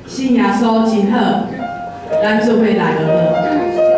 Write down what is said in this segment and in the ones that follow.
信耶稣真好，咱做伙来学好。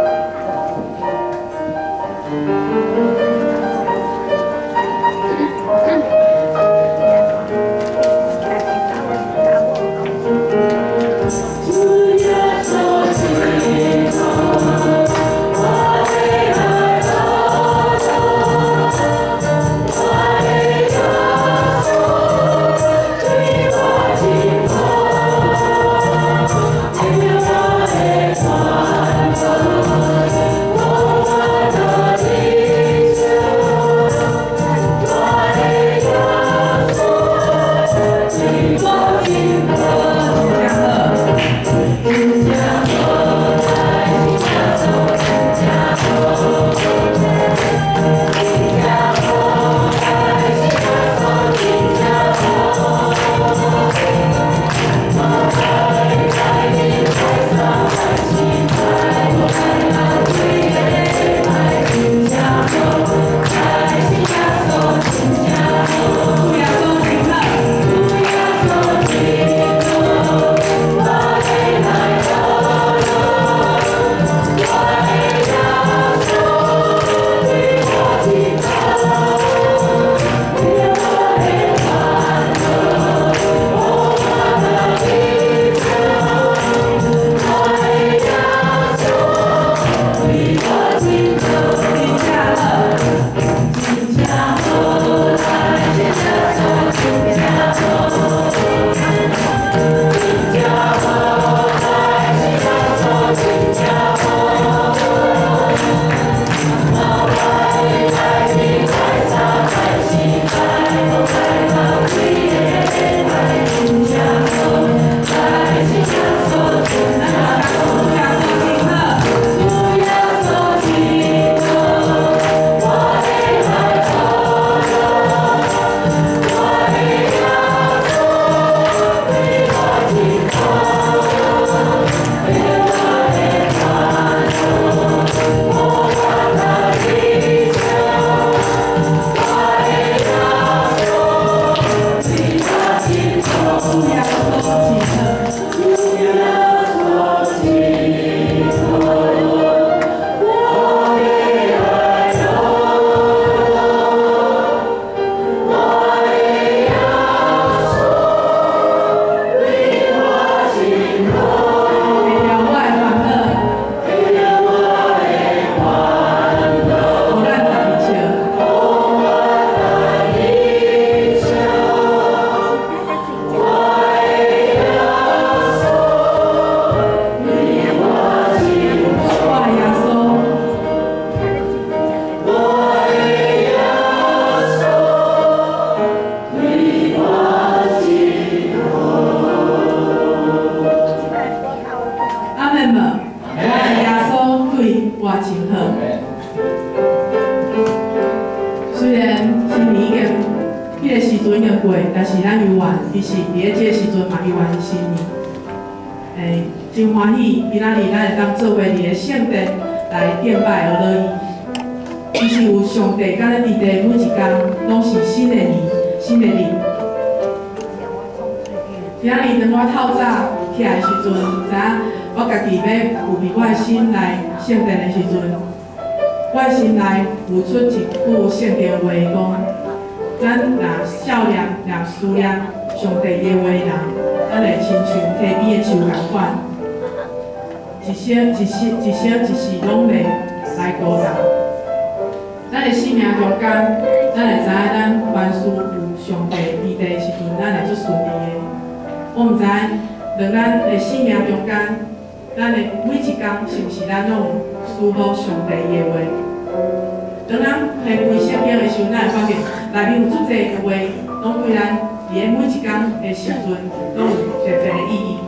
虽然新年已经，迄个时阵已经过，但是咱犹原伊是伫咧这个时阵嘛，犹原是新年。真欢喜，今仔日咱会当做伙伫咧圣殿来敬拜俄罗伊。伊是有上帝甲咱伫地每一天拢是新的年，新的日。今仔日当我透早起来时阵，知影我家己要有备我的心来圣殿的时阵。 我心内有出一句圣经话讲：咱若少念、若思念上帝的话人，咱会亲像溪边的树共款，一生一世拢袂来孤单。咱的生命中间，咱会知影咱凡事有上帝伫地的时阵，咱会足顺利的。我毋知在咱的生命中间，咱的每一天是毋是咱拢有思考上帝的话？ 当咱开开圣经的时候，咱会发现内面有足侪的话，拢对咱伫咧每一天的时阵，拢有特别的意义。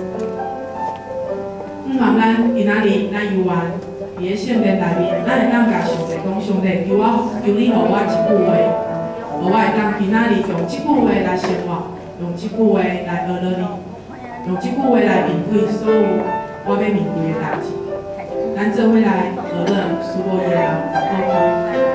望咱今仔日咱犹原伫咧圣殿内面，咱会当甲上帝讲：上帝，求你互我一句话，互我会当今仔日用即句话来生活，用即句话来学了你，用即句话来面对所有我要面对的代志。 咱做伙来学了苏博伊人沟通。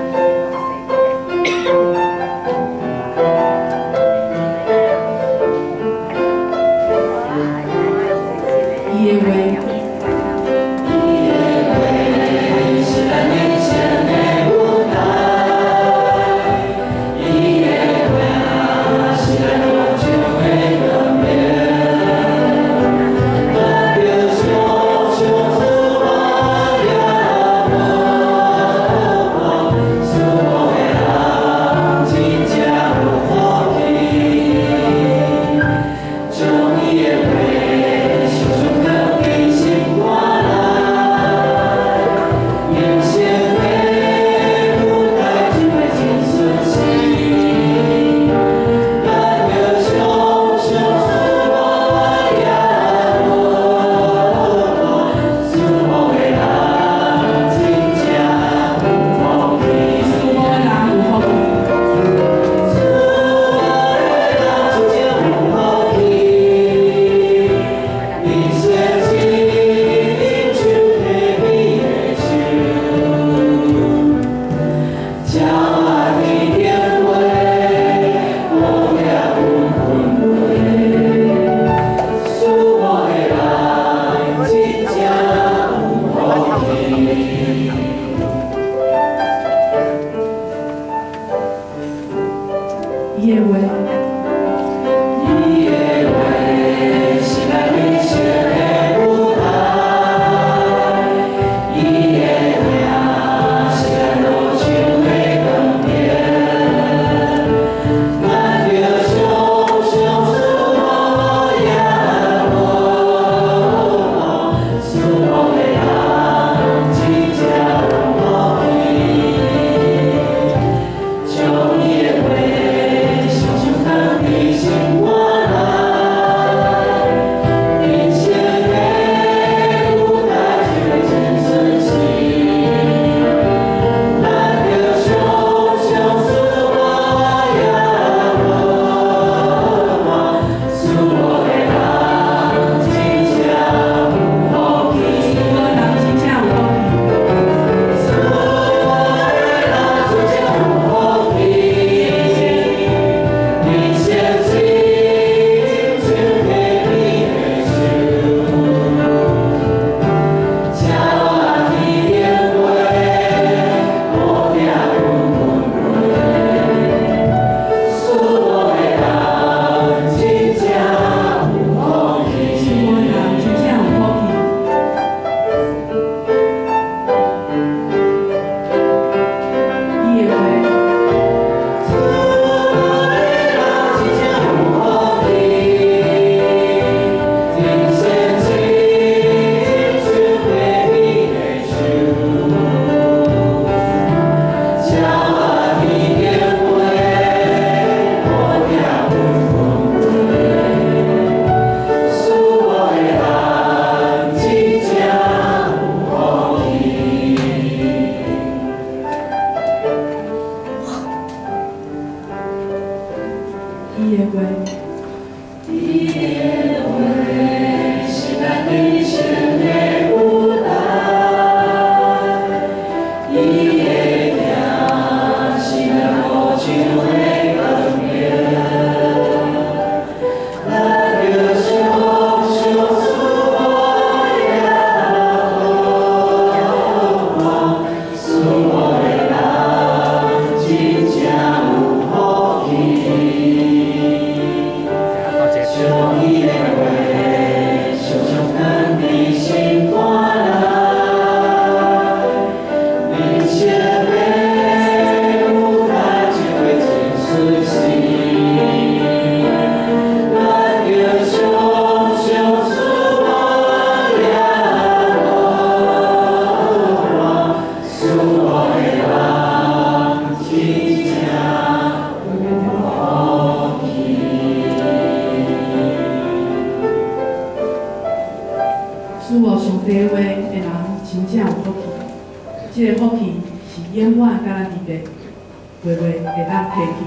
使我上底话的人真正有福气，这个福气是永远甲咱伫咧，月月会当提起。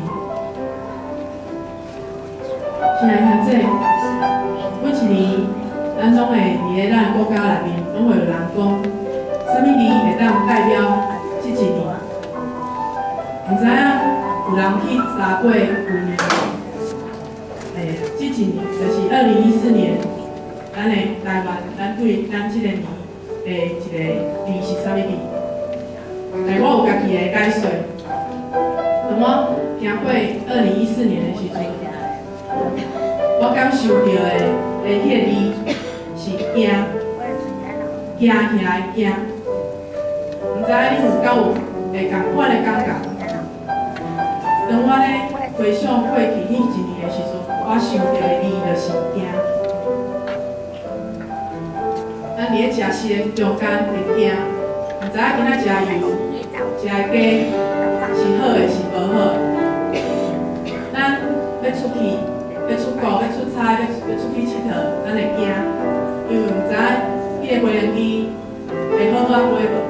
亲爱的姐，每一年咱拢会伫咧咱国家内面，拢会有人讲，啥物字会当代表即一年？毋知影有人去查过旧年，即一年就是2014年。咱咱的台湾，咱对咱即个年的一个字是啥物字？来，我有家己的解说。当我行过2014年的时阵，我感受到的迄个字是惊，惊起来惊。毋知你有敢有会共款的感觉？当我咧回想过去迄一年的时阵，我想到的字就是惊。咱伫咧食食的中间会惊，毋知影今仔食油、食的鸡是好的是无好的。咱要出去、要出国、要出差、要出去佚佗，咱会惊，因为毋知影迄个飞行机会好好飞无。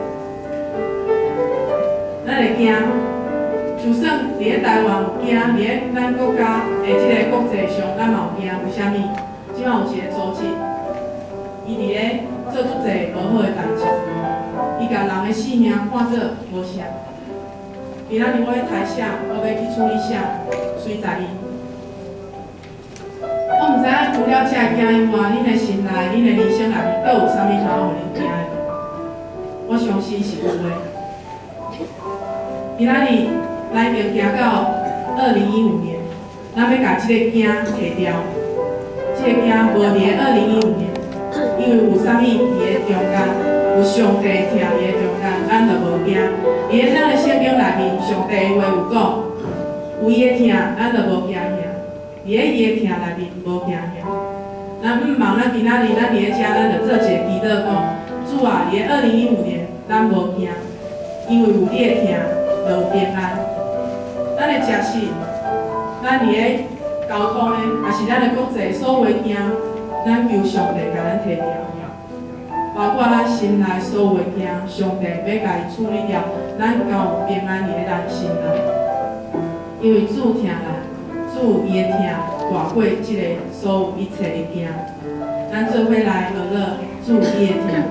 咱会惊，就算伫咧台湾有惊，伫咧咱国家的即个国际上，咱嘛有惊。为虾米？即摆有一个组织，伊伫咧做足侪无好的代志，伊甲人的性命看做无啥。今仔日我咧台下，我要去处理啥，随在伊。我毋知影除了这惊以外，恁的心内、恁的人生内面，阁有啥物通互恁惊的？我相信是有的。今仔日咱已经行到2015年，咱要甲即个惊摕掉。即个惊无伫咧2015年，因为有啥物伫咧中间，有上帝听伫咧中间，咱就无惊。伫咧咱的圣经内面，上帝的话有讲，有伊的听，咱就无惊遐；伫咧伊的听内面，无惊遐。咱毋茫咱今仔日咱伫咧遮，咱就做一个祈祷讲，主啊，伫咧2015年，咱无惊，因为有你的听。就有平安。咱的食食，咱伫咧交通咧，也是咱的国际所有惊，咱求上帝甲咱摕掉，包括咱心内所有惊，上帝要甲伊处理掉，咱才有平安伫咧咱心内。因为主听咱，主伊的听，挂过即个所有一切的惊，咱做伙来学乐主伊的听。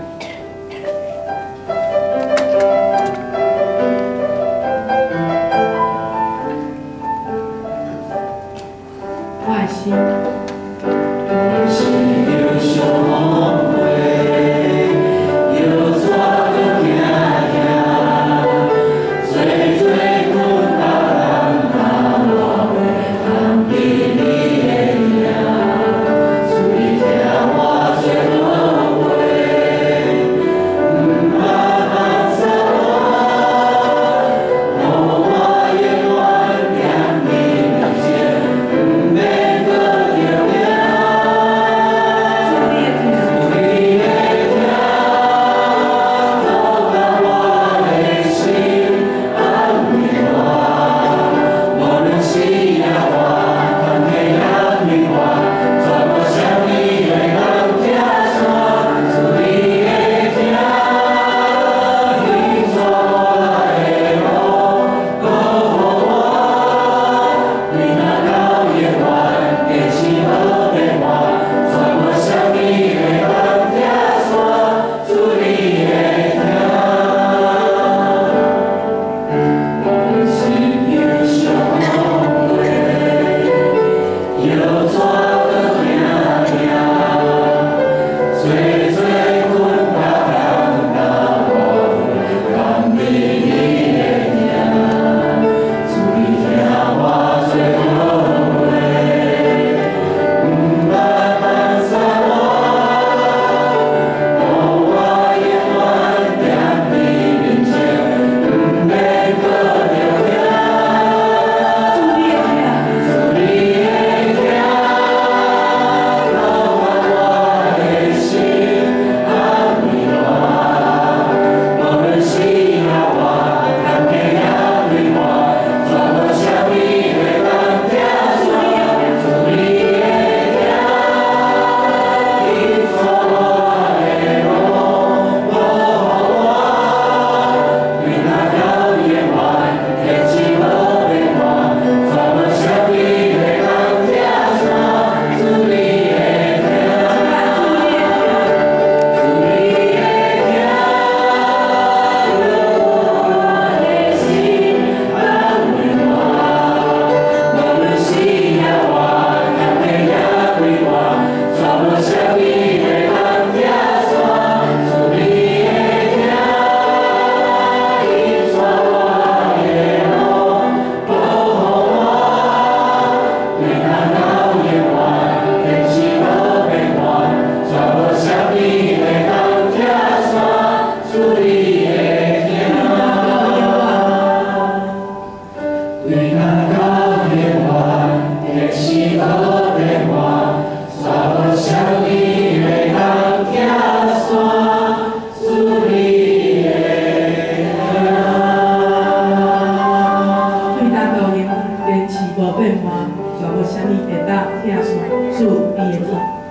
啥物会当拆散主伊的痛。